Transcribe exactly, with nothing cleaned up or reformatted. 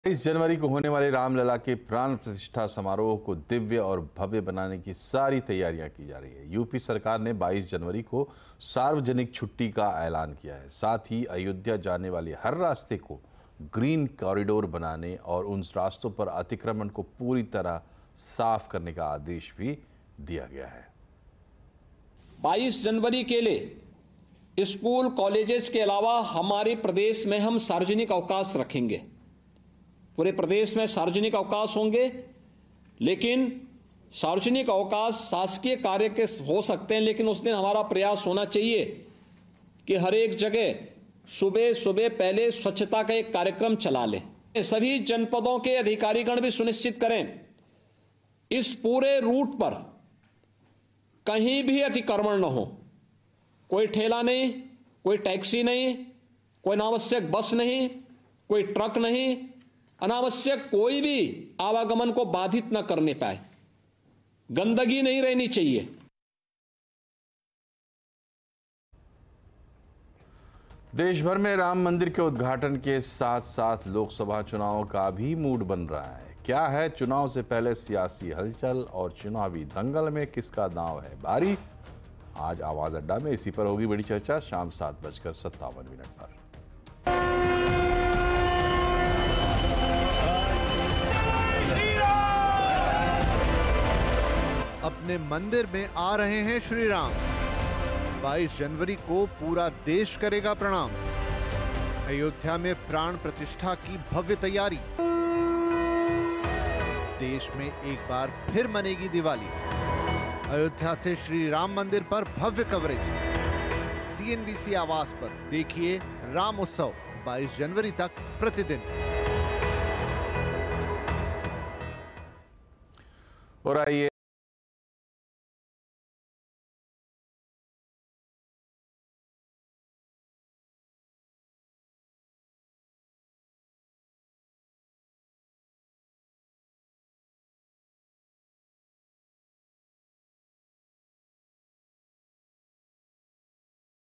इस जनवरी को होने वाले रामलला के प्राण प्रतिष्ठा समारोह को दिव्य और भव्य बनाने की सारी तैयारियां की जा रही है। यूपी सरकार ने बाईस जनवरी को सार्वजनिक छुट्टी का ऐलान किया है। साथ ही अयोध्या जाने वाले हर रास्ते को ग्रीन कॉरिडोर बनाने और उन रास्तों पर अतिक्रमण को पूरी तरह साफ करने का आदेश भी दिया गया है। बाईस जनवरी के लिए स्कूल कॉलेजेस के अलावा हमारे प्रदेश में हम सार्वजनिक अवकाश रखेंगे। पूरे प्रदेश में सार्वजनिक अवकाश होंगे, लेकिन सार्वजनिक अवकाश शासकीय कार्य के हो सकते हैं, लेकिन उस दिन हमारा प्रयास होना चाहिए कि हर एक जगह सुबह सुबह पहले स्वच्छता का एक कार्यक्रम चला लें। सभी जनपदों के अधिकारीगण भी सुनिश्चित करें इस पूरे रूट पर कहीं भी अतिक्रमण न हो। कोई ठेला नहीं, कोई टैक्सी नहीं, कोई अनावश्यक बस नहीं, कोई ट्रक नहीं, अनावश्यक कोई भी आवागमन को बाधित न करने पाए। गंदगी नहीं रहनी चाहिए। देश भर में राम मंदिर के उद्घाटन के साथ साथ लोकसभा चुनाव का भी मूड बन रहा है। क्या है चुनाव से पहले सियासी हलचल और चुनावी दंगल में किसका दांव है भारी? आज आवाज अड्डा में इसी पर होगी बड़ी चर्चा शाम सात बजकर सत्तावन मिनट पर। अपने मंदिर में आ रहे हैं श्री राम। बाईस जनवरी को पूरा देश करेगा प्रणाम। अयोध्या में प्राण प्रतिष्ठा की भव्य तैयारी। देश में एक बार फिर मनेगी दिवाली। अयोध्या से श्री राम मंदिर पर भव्य कवरेज। सीएनबीसी आवास पर देखिए राम उत्सव बाईस जनवरी तक प्रतिदिन। और आइए